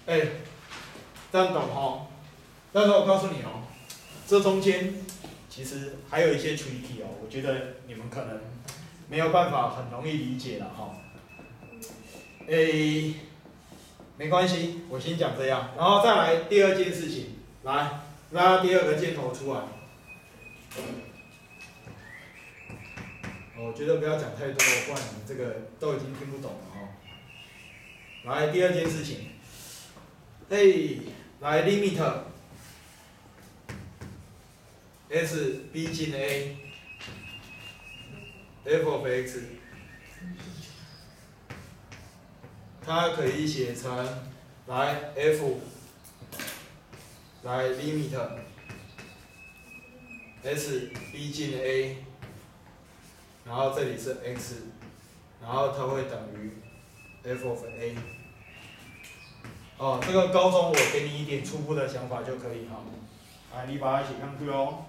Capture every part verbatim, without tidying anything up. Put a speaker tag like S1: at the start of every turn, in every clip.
S1: 哎，这样懂哦？但是我告诉你哦，这中间其实还有一些 tricky 哦，我觉得你们可能没有办法很容易理解了哈。哎，没关系，我先讲这样，然后再来第二件事情，来拉第二个箭头出来。我觉得不要讲太多，不然你们这个都已经听不懂了哈。来，第二件事情，哎，来 limit s b 进 a f of x， 它可以写成来 f 来 limit s b 进 a， 然后这里是 x， 然后它会等于 f of a。哦，这个高中我给你一点初步的想法就可以哈。来，你把它写上去哦。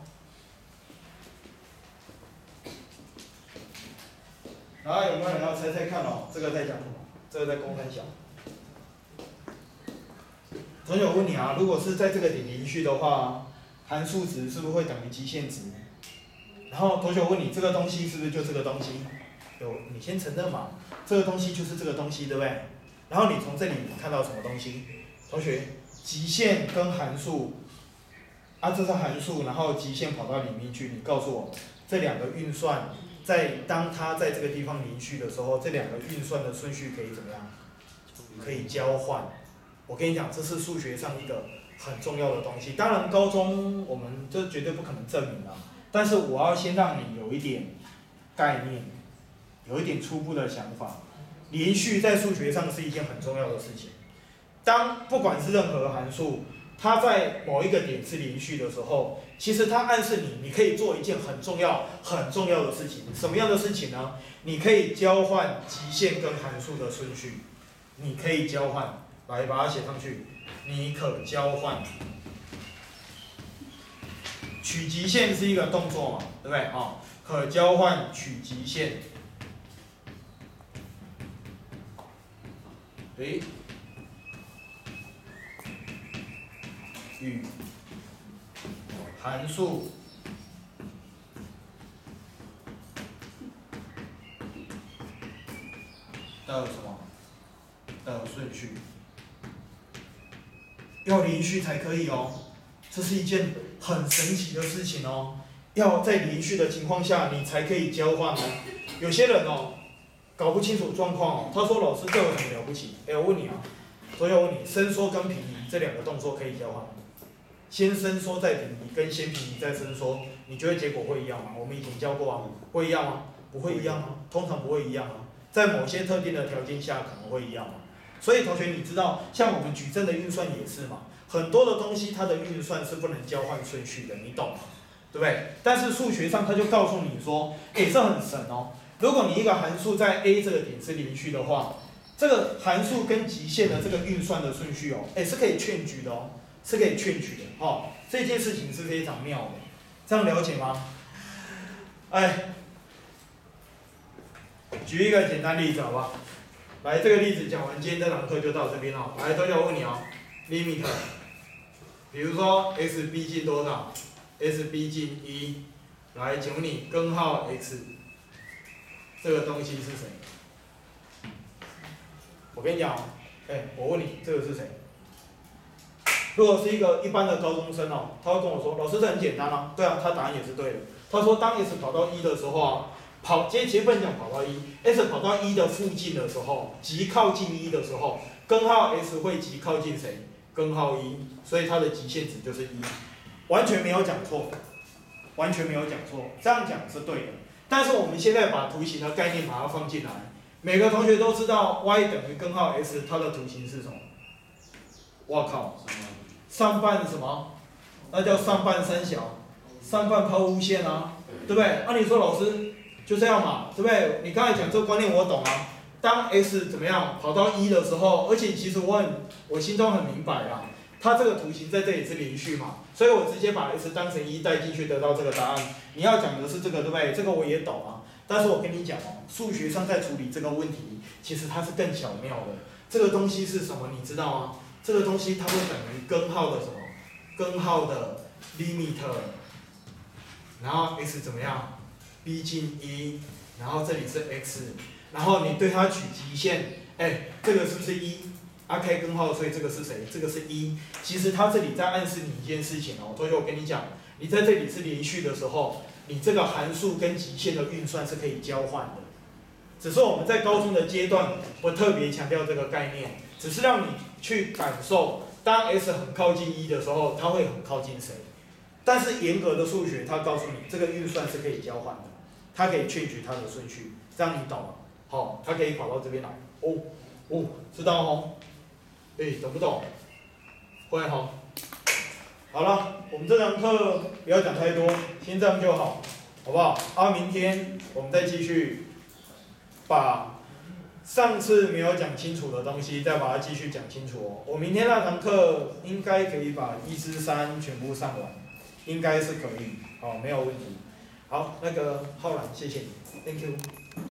S1: 然后有没有人要猜猜看哦？这个在讲什么？这个在公分小。同学，我问你啊，如果是在这个点连续的话，函数值是不是会等于极限值？然后同学，我问你，这个东西是不是就这个东西？有，你先承认嘛，这个东西就是这个东西，对不对？然后你从这里看到什么东西？同学，极限跟函数，啊，这是函数，然后极限跑到里面去，你告诉我，这两个运算，在当它在这个地方连续的时候，这两个运算的顺序可以怎么样？可以交换。我跟你讲，这是数学上一个很重要的东西。当然，高中我们这绝对不可能证明啊，但是我要先让你有一点概念，有一点初步的想法。连续在数学上是一件很重要的事情。当不管是任何函数，它在某一个点是连续的时候，其实它暗示你，你可以做一件很重要、很重要的事情。什么样的事情呢？你可以交换极限跟函数的顺序。你可以交换，来把它写上去。你可交换。取极限是一个动作嘛，对不对啊、哦？可交换取极限。诶。与函数的什么的顺序要连续才可以哦，这是一件很神奇的事情哦。要在连续的情况下，你才可以交换哦。有些人哦，搞不清楚状况哦，他说：“老师，这有什么了不起？”哎，我问你啊，所以我问你，伸缩跟平移这两个动作可以交换吗？先伸缩再平移，跟先平移再伸缩，你觉得结果会一样吗？我们以前教过啊，会一样吗？不会一样啊，通常不会一样啊，在某些特定的条件下可能会一样嘛。所以同学，你知道，像我们矩阵的运算也是嘛，很多的东西它的运算是不能交换顺序的，你懂吗？对不对？但是数学上它就告诉你说，哎，这很神哦。如果你一个函数在 A 这个点是连续的话，这个函数跟极限的这个运算的顺序哦，哎，是可以劝举的哦。是可以劝取的，哦，这件事情是非常妙的，这样了解吗？哎，举一个简单例子好不好？来，这个例子讲完，今天这堂课就到这边哦。来，同学我问你哦 ，limit， 比如说 s b 进多少 ？s b 进一，来，请问你根号 x， 这个东西是谁？我跟你讲，哎，我问你，这个是谁？如果是一个一般的高中生哦，他会跟我说：“老师，这很简单啊。”对啊，他答案也是对的。他说，当 s 跑到一的时候啊，跑，其实不能讲跑到一 ，s 跑到一的附近的时候，极靠近一的时候，根号 s 会极靠近谁？根号一，所以它的极限值就是一，完全没有讲错，完全没有讲错，这样讲是对的。但是我们现在把图形的概念把它放进来，每个同学都知道 y 等于根号 s， 它的图形是什么？哇靠！上半什么？那叫上半三小，上半抛物线啊，对不对？按、啊、你说老师就这样嘛，对不对？你刚才讲这个观念我懂啊。当 s 怎么样跑到一的时候，而且其实我很我心中很明白啦，它这个图形在这里是连续嘛，所以我直接把 s 当成一带进去，得到这个答案。你要讲的是这个，对不对？这个我也懂啊。但是我跟你讲哦，数学上在处理这个问题，其实它是更巧妙的。这个东西是什么？你知道吗？ 这个东西它会等于根号的什么？根号的 limit， 然后 x 怎么样 ？b 进一，然后这里是 x， 然后你对它取极限，哎，这个是不是一？啊，开根号，所以这个是谁？这个是一。其实它这里在暗示你一件事情哦，同学，我跟你讲，你在这里是连续的时候，你这个函数跟极限的运算是可以交换的。只是我们在高中的阶段不特别强调这个概念，只是让你去感受，当 s 很靠近一的时候，它会很靠近谁。但是严格的数学，它告诉你这个运算是可以交换的，它可以change它的顺序，这样你懂了？好，它可以跑到这边来。哦哦，知道哦。哎，懂不懂？会哈。好了，我们这堂课不要讲太多，先这样就好，好不好？啊，明天我们再继续把上次没有讲清楚的东西，再把它继续讲清楚哦。我明天那堂课应该可以把一至三全部上完，应该是可以，好，没有问题。好，那个浩然，谢谢你 ，Thank you。